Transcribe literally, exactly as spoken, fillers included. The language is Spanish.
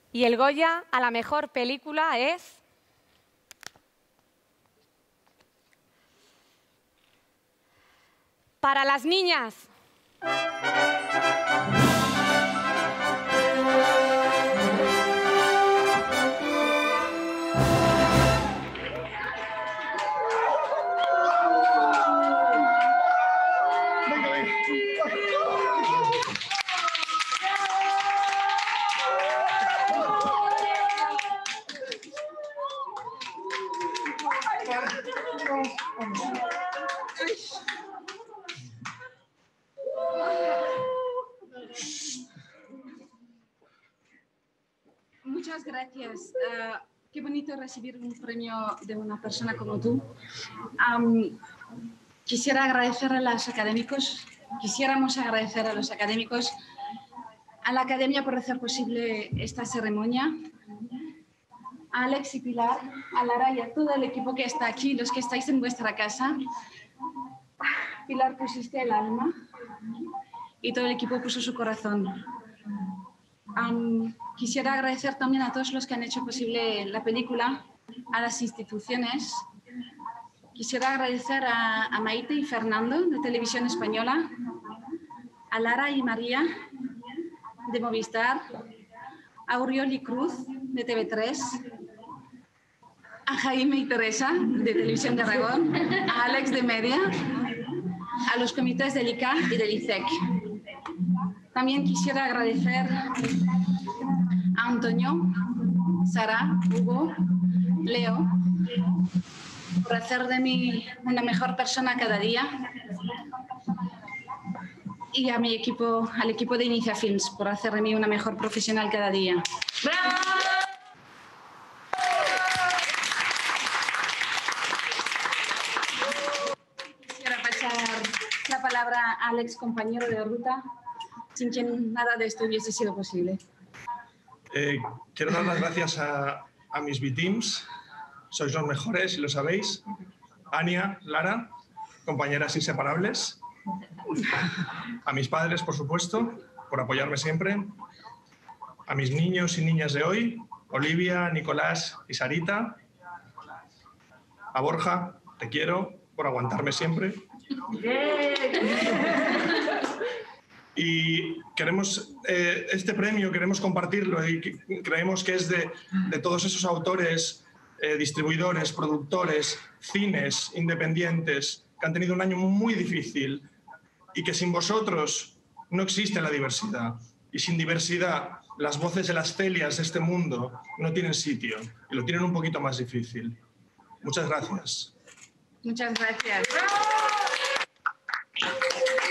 Y el Goya a la mejor película es... para las niñas. Muchas gracias. Uh, qué bonito recibir un premio de una persona como tú. Um, quisiera agradecer a los académicos, quisiéramos agradecer a los académicos, a la Academia por hacer posible esta ceremonia, a Alex y Pilar, a Lara y a todo el equipo que está aquí, los que estáis en vuestra casa. Pilar, pusiste el alma y todo el equipo puso su corazón. Um, quisiera agradecer también a todos los que han hecho posible la película, a las instituciones. Quisiera agradecer a, a Maite y Fernando de Televisión Española, a Lara y María de Movistar, a Uriol y Cruz de T V tres, a Jaime y Teresa de Televisión de Aragón, a Alex de Media, a los comités del I C A y del I C E C. También quisiera agradecer a Antonio, Sara, Hugo, Leo, por hacer de mí una mejor persona cada día, y a mi equipo, al equipo de Inicia Films, por hacer de mí una mejor profesional cada día. ¡Bravo! Quisiera pasar la palabra a Alex, compañero de ruta, sin quien nada de esto hubiese sido posible. Eh, quiero dar las gracias a, a mis B-Teams. Sois los mejores, y lo sabéis. Ania, Lara, compañeras inseparables. A mis padres, por supuesto, por apoyarme siempre. A mis niños y niñas de hoy, Olivia, Nicolás y Sarita. A Borja, te quiero, por aguantarme siempre. Y queremos, eh, este premio queremos compartirlo y creemos que es de, de todos esos autores, eh, distribuidores, productores, cines independientes que han tenido un año muy difícil y que sin vosotros no existe la diversidad. Y sin diversidad, las voces de las Celias de este mundo no tienen sitio y lo tienen un poquito más difícil. Muchas gracias. Muchas gracias.